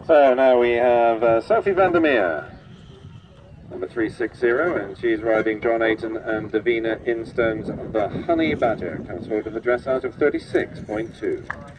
So now we have Sophie Vandermeer, number 360, and she's riding John Ayton and Davina Instone's The Honey Badger. Comes forward with a dressage of 36.2.